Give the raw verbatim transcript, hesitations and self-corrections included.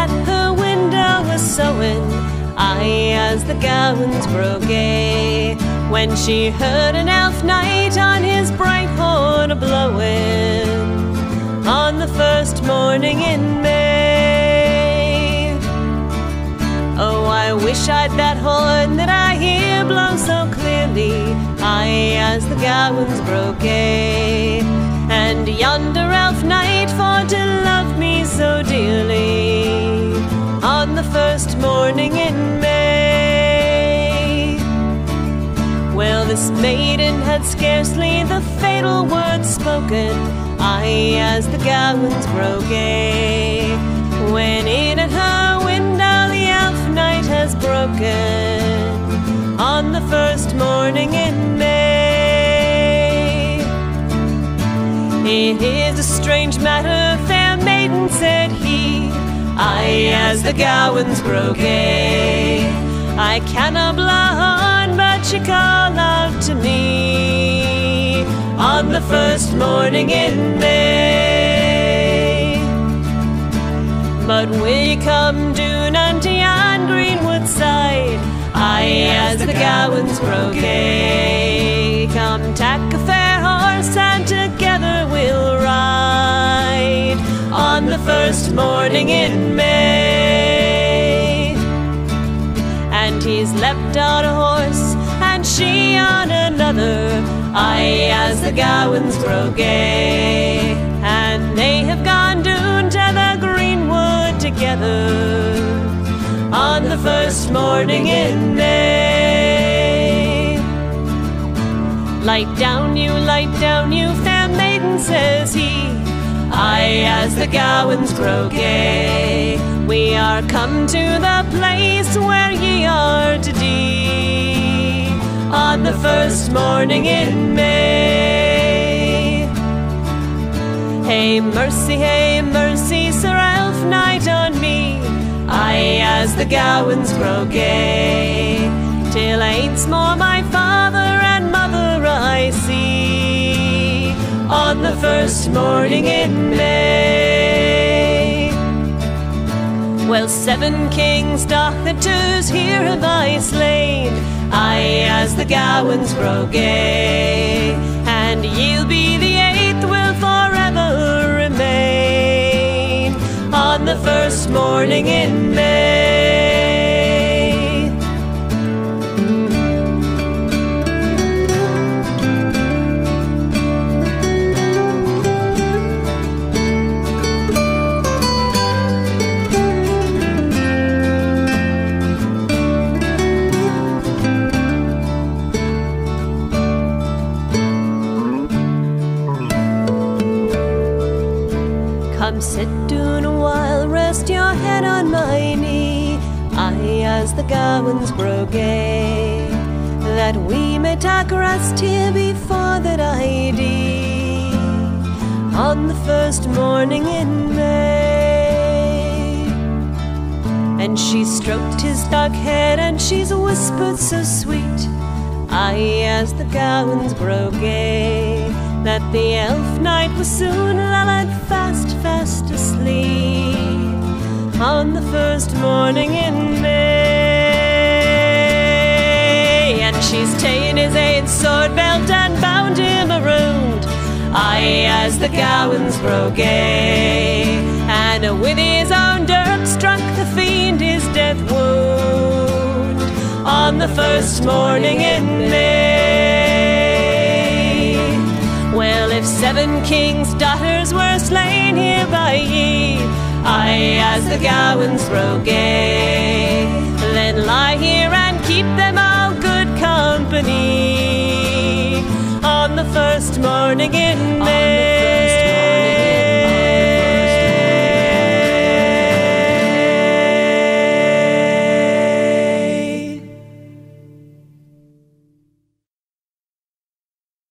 at her window was sewing, aye, as the gowans grow gay, when she heard an elf knight on his bright horn a-blowing, on the first morning in May. Oh, I wish I'd that horn that I hear blow so clearly, aye, as the gowans grow gay, and yonder elf knight for to love me so dearly, on the first morning in May. Well, this maiden had scarcely the fatal words spoken, aye, as the gowans grow gay, when in at her window the elf knight has broken, on the first morning in May. It is a strange matter, fair maiden, said he, aye, as the gowans grow gay, I cannot blow horn, but she call out to me, on the first morning in May. But will ye come down unto yon greenwood side, aye, as the gowans grow gay, come tack a fair horse and together we'll ride, on the first morning in May. And he's leapt on a horse and she on another, aye, as the gowans grow gay, and they have gone down to the greenwood together, on the first morning in May. Light down you, light down you, fair maiden, says he, aye, as the gowans grow gay, we are come to the place where ye are to die, on the first morning in May. Hey mercy, hey mercy, Sir Elf Knight on me, aye, as the gowans grow gay, till aince more my father and mother I see, on the first morning in May. Well, seven kings doth the twos here have I slain, aye, as the gowans grow gay, and ye'll be the eighth will forever remain, on the first morning in May. Come sit down a while, rest your head on my knee, aye, as the gowans grow gay, that we may talk rest here before that I die, on the first morning in May. And she stroked his dark head and she's whispered so sweet, aye, as the gowans grow gay, that the elf knight was soon lulled fast, fast asleep, on the first morning in May. And she's ta'en his aid sword belt and bound him around, aye, as the gowans grow gay, and with his own dirk struck the fiend his death wound, on the first morning in May. Well, if seven kings' daughters were slain here by ye, aye, as the gowans grow gay, then lie here and keep them all good company, on the first morning in May.